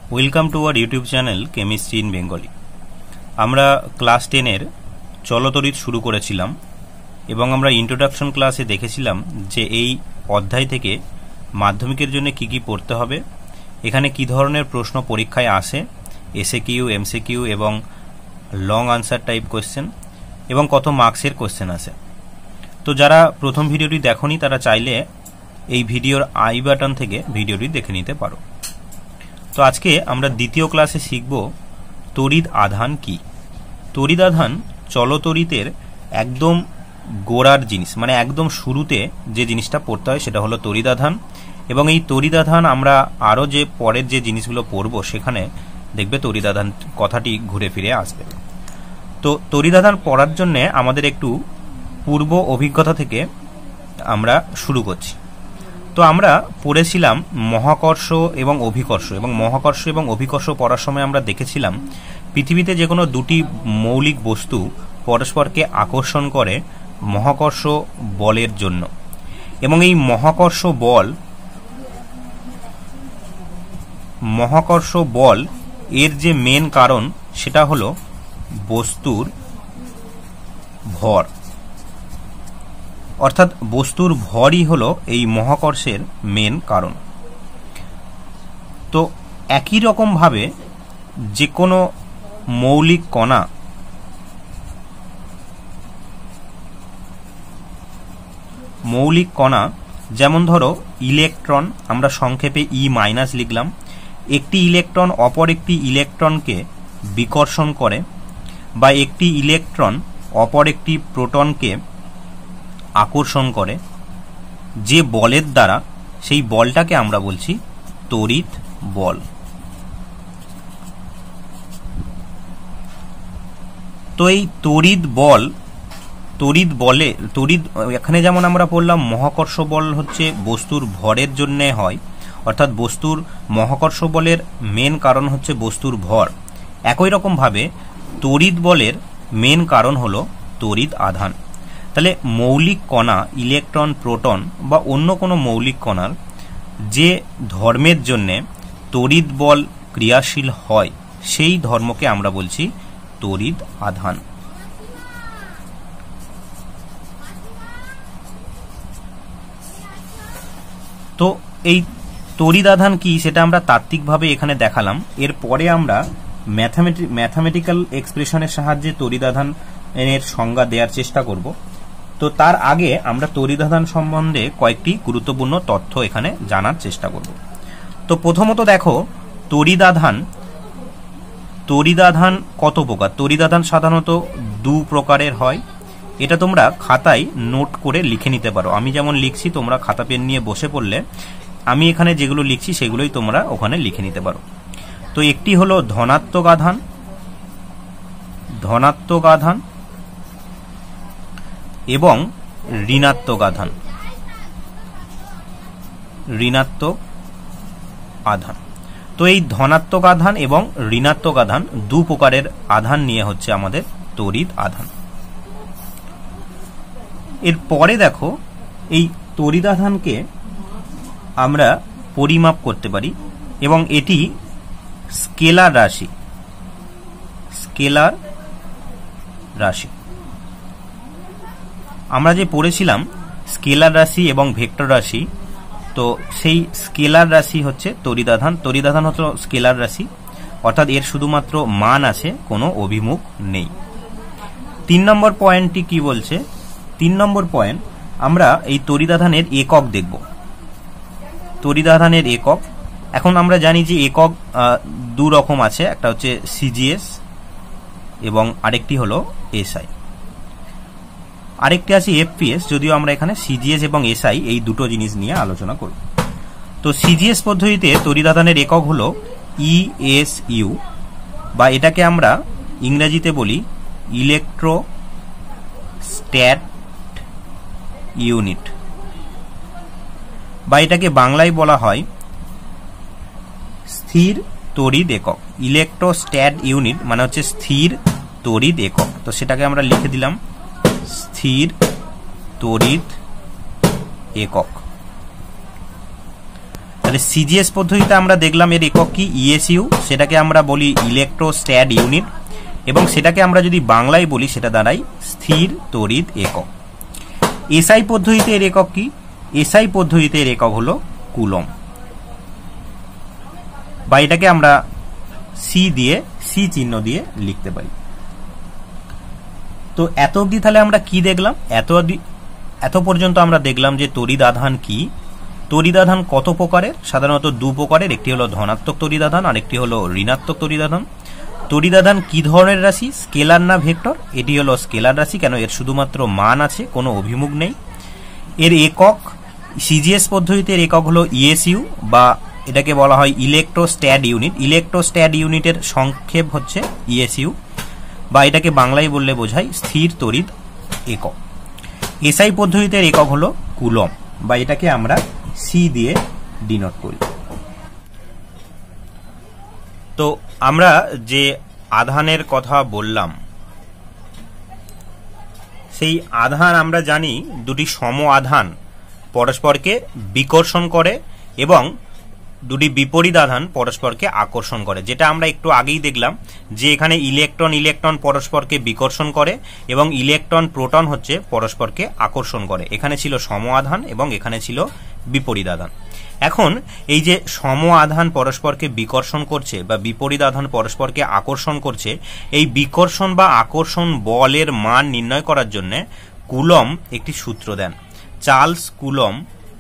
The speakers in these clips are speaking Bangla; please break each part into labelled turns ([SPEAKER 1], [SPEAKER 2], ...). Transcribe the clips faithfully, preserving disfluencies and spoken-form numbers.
[SPEAKER 1] Welcome to our YouTube channel chemistry in Bengali. আমরা ক্লাস টেনের চলতরিৎ শুরু করেছিলাম এবং আমরা ইন্ট্রোডাকশন ক্লাসে দেখেছিলাম যে এই অধ্যায় থেকে মাধ্যমিকের জন্য কি কি পড়তে হবে, এখানে কি ধরনের প্রশ্ন পরীক্ষায় আসে, এসএকিউ, এমসিকিউ এবং লং আনসার টাইপ কোয়েশ্চেন এবং কত মার্কসের কোয়েশ্চেন আসে। তো যারা প্রথম ভিডিওটি দেখোনি তারা চাইলে এই ভিডিওর আই বাটন থেকে ভিডিওটি দেখে নিতে পারো। তো আজকে আমরা দ্বিতীয় ক্লাসে শিখব তড়িৎ আধান কি। তড়িৎ আধান চলতরিতের একদম গোড়ার জিনিস, মানে একদম শুরুতে যে জিনিসটা পড়তে হয় সেটা হলো তড়িৎ আধান। এবং এই তড়িৎ আধান আমরা আরও যে পরের যে জিনিসগুলো পড়ব সেখানে দেখবে তড়িৎ আধান কথাটি ঘুরে ফিরে আসবে। তো তড়িৎ আধান পড়ার জন্য আমাদের একটু পূর্ব অভিজ্ঞতা থেকে আমরা শুরু করছি। তো আমরা পড়েছিলাম মহাকর্ষ এবং অভিকর্ষ, এবং মহাকর্ষ এবং অভিকর্ষ পড়ার সময় আমরা দেখেছিলাম পৃথিবীতে যে কোনো দুটি মৌলিক বস্তু পরস্পরকে আকর্ষণ করে মহাকর্ষ বলের জন্য, এবং এই মহাকর্ষ বল মহাকর্ষ বল এর যে মেন কারণ সেটা হলো বস্তুর ভর, অর্থাৎ বস্তুর ভরই হলো এই মহাকর্ষের মেন কারণ। তো একই রকম ভাবে যে কোনো মৌলিক কণা মৌলিক কণা যেমন ধরো ইলেকট্রন, আমরা সংক্ষেপে ই মাইনাস লিখলাম, একটি ইলেকট্রন অপর একটি ইলেকট্রনকে বিকর্ষণ করে, বা একটি ইলেকট্রন অপর একটি প্রোটনকে আকর্ষণ করে যে বলের দ্বারা, সেই বলটাকে আমরা বলছি তড়িৎ বল। তো এই তড়িৎ বল তড়িৎ বলে তড়িৎ এখানে যেমন আমরা বললাম মহাকর্ষ বল হচ্ছে বস্তুর ভরের জন্য হয়, অর্থাৎ বস্তুর মহাকর্ষ বলের মেন কারণ হচ্ছে বস্তুর ভর। একই রকম ভাবে তড়িৎ বলের মেন কারণ হলো তড়িৎ আধান। তাহলে মৌলিক কণা, ইলেকট্রন, প্রোটন বা অন্য কোনো মৌলিক কণার যে ধর্মের জন্যে তড়িৎ বল ক্রিয়াশীল হয় সেই ধর্মকে আমরা বলছি তড়িৎ আধান। তো এই তড়িৎ আধান কি সেটা আমরা তাত্ত্বিকভাবে এখানে দেখালাম। এরপরে আমরা ম্যাথামেটি ম্যাথামেটিক্যাল এক্সপ্রেশনের সাহায্যে তড়িৎ আধান এর সংজ্ঞা দেওয়ার চেষ্টা করব। তো তার আগে আমরা তড়িৎ আধান সম্বন্ধে কয়েকটি গুরুত্বপূর্ণ তথ্য এখানে জানার চেষ্টা করব। তো প্রথমত দেখো, তড়িৎ আধান তড়িৎ আধান কত প্রকার। তড়িৎ আধান সাধারণত দু প্রকারের হয়। এটা তোমরা খাতায় নোট করে লিখে নিতে পারো। আমি যেমন লিখছি, তোমরা খাতা পেন নিয়ে বসে পড়লে আমি এখানে যেগুলো লিখছি সেগুলোই তোমরা ওখানে লিখে নিতে পারো। তো একটি হলো ধনাত্মক আধান ধনাত্মক আধান এবং ঋণাত্মক আধান ঋণাত্মক আধান। তো এই ধনাত্মক আধান এবং ঋণাত্মক আধান দু প্রকারের আধান নিয়ে হচ্ছে আমাদের তড়িৎ আধান। এরপরে দেখো, এই তড়িৎ আধানকে আমরা পরিমাপ করতে পারি এবং এটি স্কেলার রাশি স্কেলার রাশি আমরা যে পড়েছিলাম স্কেলার রাশি এবং ভেক্টর রাশি, তো সেই স্কেলার রাশি হচ্ছে তড়িৎ আধান। তড়িৎ আধান হচ্ছে স্কেলার রাশি, অর্থাৎ এর শুধুমাত্র মান আছে, কোনো অভিমুখ নেই। তিন নম্বর পয়েন্টটি কি বলছে? তিন নম্বর পয়েন্ট, আমরা এই তড়িৎ আধানের একক দেখব। তড়িৎ আধানের একক, এখন আমরা জানি যে একক দু রকম আছে, একটা হচ্ছে সিজিএস এবং আরেকটি হলো এসআই, আরেকটি আছে এফপিএস, যদিও আমরা এখানে সিজিএস এবং এসআই এই দুটো জিনিস নিয়ে আলোচনা করব। তো সিজিএস পদ্ধতিতে তড়িৎ আধানের একক হলো ইএসইউ, বা এটাকে আমরা ইংরেজিতে বলি ইলেকট্রোস্ট্যাট ইউনিট, বা এটাকে বাংলায় বলা হয় স্থির তড়িৎ একক। ইলেকট্রোস্ট্যাট ইউনিট মানে হচ্ছে স্থির তড়িৎ একক। তো সেটাকে আমরা লিখে দিলাম স্থির তড়িৎ একক। তাহলে সিজিএস পদ্ধতিতে আমরা দেখলাম এর একক কি ইএসইউ, সেটাকে আমরা বলি ইলেকট্রোস্ট্যাট ইউনিট, এবং সেটাকে আমরা যদি বাংলায় বলি সেটা দাঁড়ায় স্থির তড়িৎ একক। এসআই পদ্ধতিতে এর একক কি? এসআই পদ্ধতিতে এর একক হলো কুলম, বা এটাকে আমরা সি দিয়ে সি চিহ্ন দিয়ে লিখতে পারি। তো এত অবধি তাহলে আমরা কি দেখলাম? এত এত পর্যন্ত আমরা দেখলাম যে তড়িৎ আধান কি, তড়িৎ আধান কত প্রকারের, সাধারণত দু প্রকারের, একটি হলো ধনাত্মক তড়িৎ আধান আর একটি হলো ঋণাত্মক তড়িৎ আধান। তড়িৎ আধান কি ধরনের রাশি, স্কেলার না ভেক্টর? এটি হলো স্কেলার রাশি, কেন এর শুধুমাত্র মান আছে, কোনো অভিমুখ নেই। এর একক সিজিএস পদ্ধতিতে এর একক হলো ইএসইউ, বা এটাকে বলা হয় ইলেকট্রোস্ট্যাট ইউনিট। ইলেকট্রোস্ট্যাট ইউনিটের সংক্ষেপ হচ্ছে ইএসইউ, বা এটাকে বাংলায় বললে বোঝায় স্থির তড়িৎ একক। এসআই পদ্ধতিতে এর একক হলো কুলম, বা এটাকে আমরা সি দিয়ে ডিনোট করি। তো আমরা যে আধানের কথা বললাম, সেই আধান আমরা জানি দুটি সম আধান পরস্পরকে বিকর্ষণ করে এবং দুটি বিপরীত আধান পরস্পরকে আকর্ষণ করে, যেটা আমরা একটু আগেই দেখলাম যে এখানে ইলেকট্রন ইলেকট্রন পরস্পরকে বিকর্ষণ করে এবং ইলেকট্রন প্রোটন হচ্ছে পরস্পরকে আকর্ষণ করে। এখানে ছিল সম আধান এবং এখানে ছিল বিপরীত আধান। এখন এই যে সম আধান পরস্পরকে বিকর্ষণ করছে বা বিপরীত আধান পরস্পরকে আকর্ষণ করছে, এই বিকর্ষণ বা আকর্ষণ বলের মান নির্ণয় করার জন্য কুলম একটি সূত্র দেন। চার্লস কুলম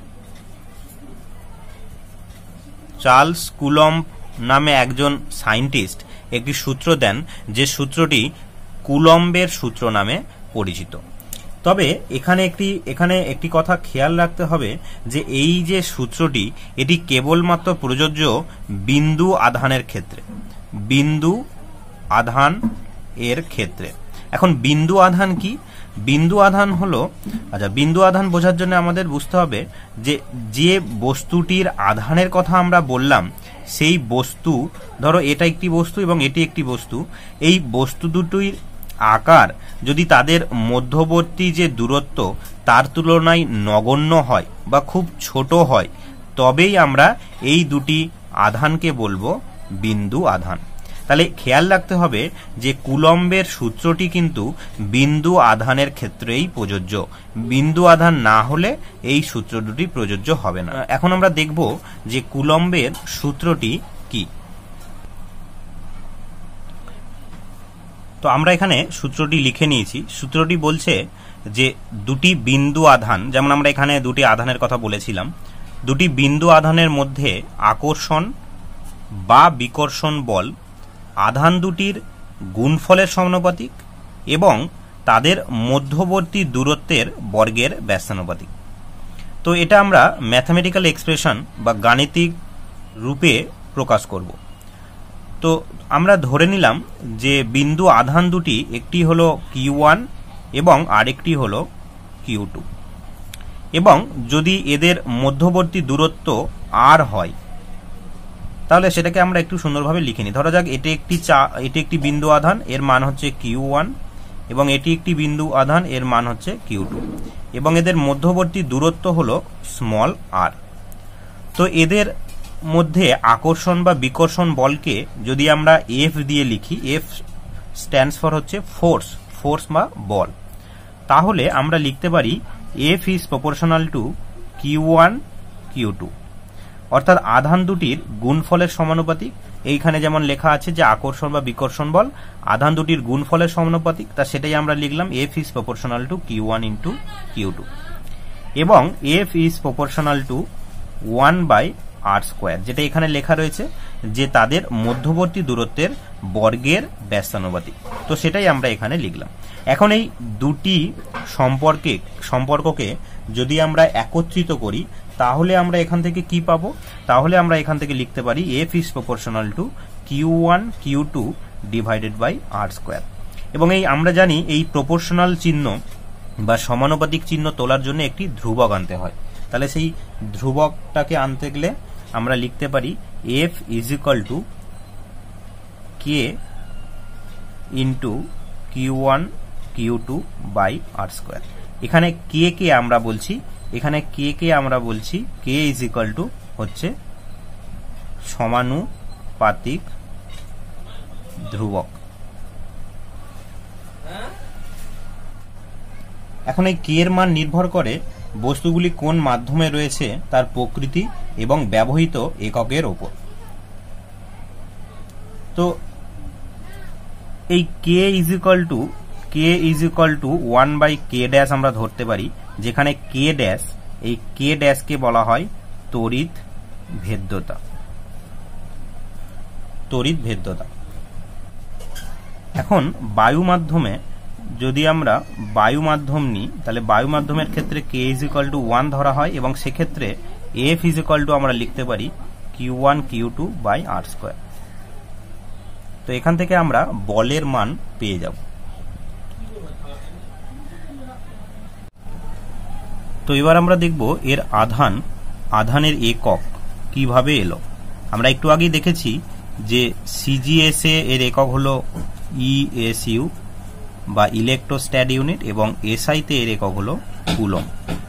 [SPEAKER 1] চার্লস কুলম নামে একজন সায়েন্টিস্ট একটি সূত্র দেন, যে সূত্রটি কুলম্বের সূত্র নামে পরিচিত। তবে এখানে একটি এখানে একটি কথা খেয়াল রাখতে হবে যে এই যে সূত্রটি, এটি কেবলমাত্র প্রযোজ্য বিন্দু আধানের ক্ষেত্রে, বিন্দু আধান এর ক্ষেত্রে। এখন বিন্দু আধান কি? বিন্দু আধান হলো, আচ্ছা বিন্দু আধান বোঝার জন্য আমাদের বুঝতে হবে যে যে বস্তুটির আধানের কথা আমরা বললাম, সেই বস্তু, ধরো এটা একটি বস্তু এবং এটি একটি বস্তু, এই বস্তু দুটির আকার যদি তাদের মধ্যবর্তী যে দূরত্ব তার তুলনায় নগণ্য হয় বা খুব ছোট হয়, তবেই আমরা এই দুটি আধানকে বলবো বিন্দু আধান। তাহলে খেয়াল রাখতে হবে যে কুলম্বের সূত্রটি কিন্তু বিন্দু আধানের ক্ষেত্রেই প্রযোজ্য, বিন্দু আধান না হলে এই সূত্র দুটি প্রযোজ্য হবে না। এখন আমরা দেখব যে কুলম্বের সূত্রটি কি। তো আমরা এখানে সূত্রটি লিখে নিয়েছি। সূত্রটি বলছে যে দুটি বিন্দু আধান, যেমন আমরা এখানে দুটি আধানের কথা বলেছিলাম, দুটি বিন্দু আধানের মধ্যে আকর্ষণ বা বিকর্ষণ বল আধান দুটির গুণফলের সমানুপাতিক এবং তাদের মধ্যবর্তী দূরত্বের বর্গের ব্যস্তানুপাতিক। তো এটা আমরা ম্যাথমেটিক্যাল এক্সপ্রেশন বা গাণিতিক রূপে প্রকাশ করব। তো আমরা ধরে নিলাম যে বিন্দু আধান দুটি, একটি হলো কিউ ওয়ান এবং আরেকটি হলো কিউ টু, এবং যদি এদের মধ্যবর্তী দূরত্ব আর হয় তাহলে সেটাকে আমরা একটু সুন্দরভাবে লিখে নিই। ধরা যাক এটি একটি চা এটি একটি বিন্দু আধান, এর মান হচ্ছে কিউ ওয়ান, এবং এটি একটি বিন্দু আধান, এর মান হচ্ছে কিউ টু, এবং এদের মধ্যবর্তী দূরত্ব হলো স্মল আর। তো এদের মধ্যে আকর্ষণ বা বিকর্ষণ বলকে যদি আমরা এফ দিয়ে লিখি, এফ স্ট্যান্ডস ফর হচ্ছে ফোর্স, ফোর্স বা বল, তাহলে আমরা লিখতে পারি F is proportional to Q one Q two, অর্থাৎ আধান দুটির গুণফলের সমানুপাতিক। এইখানে যেমন লেখা আছে যে আকর্ষণ বা বিকর্ষণ বল আধান দুটির গুণফলের সমানুপাতিক, তা সেটাই আমরা লিখলাম F is proportional to Q one into Q two, এবং F is proportional to one by R square, যেটা এখানে লেখা রয়েছে যে তাদের মধ্যবর্তী দূরত্বের বর্গের ব্যস্তানুপাতিক। তো সেটাই আমরা এখানে লিখলাম। এখন এই দুটি সম্পর্কে সম্পর্ককে যদি আমরা একত্রিত করি তাহলে আমরা এখান থেকে কি পাবো? তাহলে আমরা এখান থেকে লিখতে পারি F is proportional to Q one Q two divided by R square. এবং এই আমরা জানি এই প্রপোর্শনাল চিহ্ন বা সমানুপাতিক চিহ্ন তোলার জন্য একটি ধ্রুবক আনতে হয়। তাহলে সেই ধ্রুবকটাকে আনতে গেলে আমরা লিখতে পারি F is equal to K into Q one Q two by R square. এখানে কে কে আমরা বলছি এখানে কে কে আমরা বলছি কে ইজ ইকুয়াল টু হচ্ছে সমানুপাতিক ধ্রুবক। এখন এই কে এর মান নির্ভর করে বস্তুগুলি কোন মাধ্যমে রয়েছে তার প্রকৃতি এবং ব্যবহৃত এককের ওপর। তো এই K is equal to K is equal to one by K dash আমরা ধরতে পারি, যেখানে কে ড্যাশ, এই কে ড্যাশকে বলা হয় তড়িৎ ভেদ্যতা। তড়িৎ ভেদ্যতা। এখন বায়ু মাধ্যমে যদি আমরা বায়ু মাধ্যম নিই, তাহলে বায়ু মাধ্যমের ক্ষেত্রে K is equal to one ধরা হয় এবং সেক্ষেত্রে এফ ইজ ইকুয়াল টু আমরা লিখতে পারি Q one Q two by R square. তো এখান থেকে আমরা বলের মান পেয়ে যাব। তো এবার আমরা দেখব এর আধান, আধানের একক কিভাবে এলো। আমরা একটু আগেই দেখেছি যে সিজিএসএ এর একক হলো ইএসইউ বা ইলেকট্রোস্ট্যাট ইউনিট এবং এসআইতে এর একক হলো কুলম,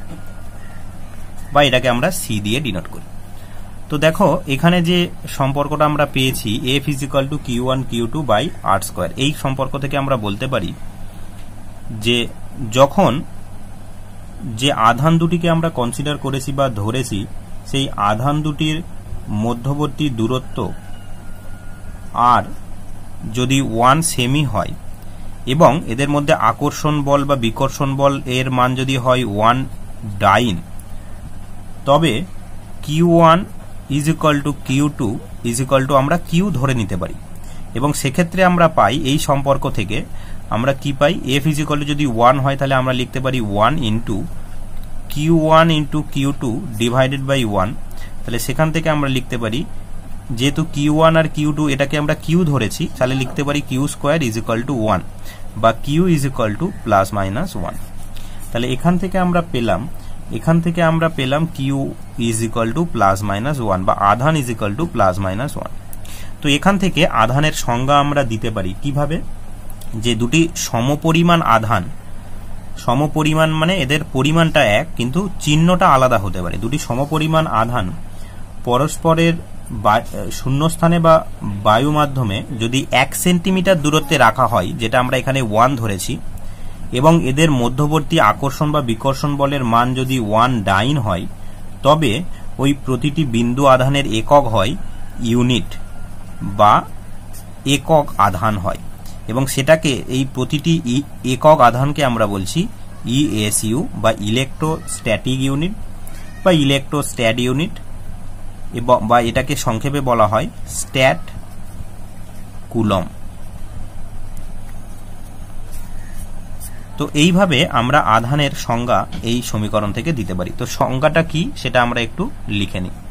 [SPEAKER 1] বা এটাকে আমরা সি দিয়ে ডিনোট করি। তো দেখো এখানে যে সম্পর্কটা আমরা পেয়েছি F is equal to Q one Q two by R square, এই সম্পর্ক থেকে আমরা বলতে পারি যে যখন যে আধান দুটিকে আমরা কনসিডার করেছি বা ধরেছি সেই আধান দুটির মধ্যবর্তী দূরত্ব আর যদি ওয়ান সেমি হয় এবং এদের মধ্যে আকর্ষণ বল বা বিকর্ষণ বল এর মান যদি হয় ওয়ান ডাইন, তবে Q one is equal to Q two is equal to আমরা কিউ ধরে নিতে পারি এবং সেক্ষেত্রে আমরা পাই এই সম্পর্ক থেকে আমরা কি পাই, এফ ইজ ইকুয়াল টু যদি ওয়ান হয় তাহলে আমরা লিখতে পারি one into Q one into Q two divided by one. তাহলে সেখান থেকে আমরা লিখতে পারি যেহেতু কিউ ওয়ান আর কিউ টু এটাকে আমরা কিউ ধরেছি, তাহলে লিখতে পারি Q square is equal to one বা Q is equal to plus minus one. তাহলে এখান থেকে আমরা পেলাম এখান থেকে আমরা পেলাম Q is equal to plus minus one বা আধান is equal to plus minus one. তো এখান থেকে আধানের সংজ্ঞা আমরা দিতে পারি কিভাবে, যে দুটি সমপরিমাণ আধান, সমপরিমাণ মানে এদের পরিমাণটা এক কিন্তু চিহ্নটা আলাদা হতে পারে, দুটি সমপরিমাণ আধান পরস্পরের শূন্যস্থানে বা বায়ু মাধ্যমে যদি এক সেন্টিমিটার দূরত্বে রাখা হয়, যেটা আমরা এখানে ওয়ান ধরেছি, এবং এদের মধ্যবর্তী আকর্ষণ বা বিকর্ষণ বলের মান যদি ওয়ান ডাইন হয়, তবে ওই প্রতিটি বিন্দু আধানের একক হয় ইউনিট বা একক আধান হয় এবং সেটাকে এই প্রতিটি একক আধানকে আমরা বলছি ইএসইউ বা ইলেকট্রোস্ট্যাটিক ইউনিট বা ইলেকট্রোস্ট্যাট ইউনিট এবং বা এটাকে সংক্ষেপে বলা হয় স্ট্যাট কুলম। তো এইভাবে আমরা আধানের সংজ্ঞা এই সমীকরণ থেকে দিতে পারি। তো সংজ্ঞাটা কি সেটা আমরা একটু লিখে নিই।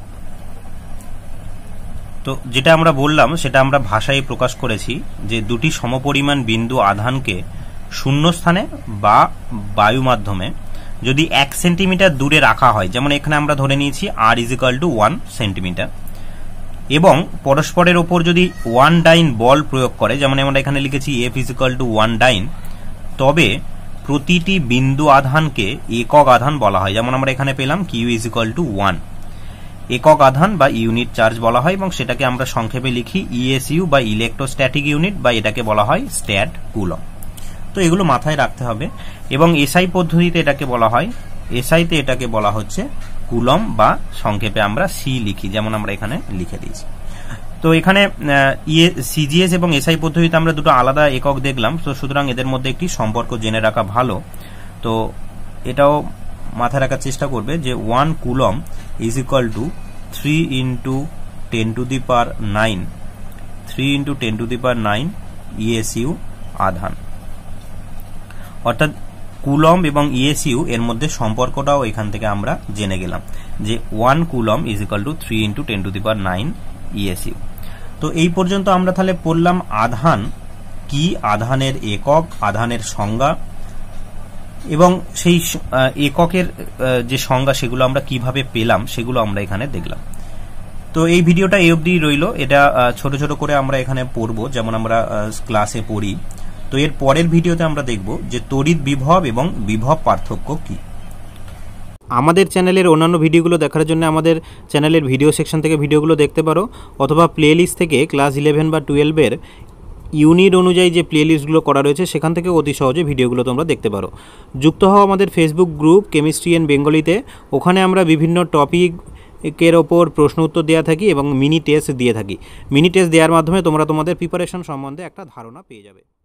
[SPEAKER 1] তো যেটা আমরা বললাম সেটা আমরা ভাষায় প্রকাশ করেছি যে দুটি সমপরিমাণ বিন্দু আধানকে শূন্যস্থানে বা বায়ু মাধ্যমে যদি এক সেন্টিমিটার দূরে রাখা হয়, যেমন এখানে আমরা ধরে নিয়েছি R is equal to one centimetre, এবং পরস্পরের ওপর যদি ওয়ান ডাইন বল প্রয়োগ করে, যেমন আমরা এখানে লিখেছি F is equal to one dyne, তবে প্রতিটি বিন্দু আধানকে একক আধান বলা হয়। যেমন আমরা এখানে পেলাম Q is equal to one, একক আধান বা ইউনিট চার্জ বলা হয় এবং সেটাকে আমরা সংক্ষেপে লিখি ইএসইউ বা ইলেকট্রোস্ট্যাটিক ইউনিট বা এটাকে বলা হয় স্ট্যাট কুলম। তো এগুলো মাথায় রাখতে হবে এবং এসআই পদ্ধতিতে এটাকে বলা হয়, এসআইতে এটাকে বলা হচ্ছে কুলম বা সংক্ষেপে আমরা সি লিখি, যেমন আমরা এখানে লিখে দিয়েছি। তো এখানে সিজিএস এবং এসআই পদ্ধতিতে আমরা দুটো আলাদা একক দেখলাম, তো সুতরাং এদের মধ্যে একটি সম্পর্ক জেনে রাখা ভালো। তো এটাও মাথায় রাখার চেষ্টা করবে যে one coulomb is equal to three into ten to the power nine three into ten to the power nine ESU আধান, অর্থাৎ কুলম এবং ইএসইউ এর মধ্যে সম্পর্কটাও এখান থেকে আমরা জেনে গেলাম যে one coulomb is equal to three into ten to the power nine ESU. তো এই পর্যন্ত আমরা তাহলে পড়লাম আধান কি, আধানের একক, আধানের সংজ্ঞা এবং সেই এককের যে সংজ্ঞা সেগুলো আমরা কিভাবে পেলাম সেগুলো আমরা এখানে দেখলাম। তো এই ভিডিওটা এই অবধি রইল, এটা ছোট ছোট করে আমরা এখানে পড়বো যেমন আমরা ক্লাসে পড়ি। তো এর পরের ভিডিওতে আমরা দেখব যে তড়িৎ বিভব এবং বিভব পার্থক্য কি। আমাদের চ্যানেলের অন্যান্য ভিডিওগুলো দেখার জন্য আমাদের চ্যানেলের ভিডিও সেকশন থেকে ভিডিওগুলো দেখতে পারো, অথবা প্লেলিস্ট থেকে ক্লাস ইলেভেন বা টুয়েলভের ইউনিট অনুযায়ী যে প্লেলিস্টগুলো করা রয়েছে সেখান থেকে অতি সহজে ভিডিওগুলো তোমরা দেখতে পারো। যুক্ত হও আমাদের ফেসবুক গ্রুপ কেমিস্ট্রি ইন বেঙ্গলিতে। ওখানে আমরা বিভিন্ন টপিক এর ওপর প্রশ্ন উত্তর দেওয়া থাকি এবং মিনি টেস্ট দিয়ে থাকি। মিনি টেস্ট দেওয়ার মাধ্যমে তোমরা তোমাদের প্রিপারেশন সম্বন্ধে একটা ধারণা পেয়ে যাবে।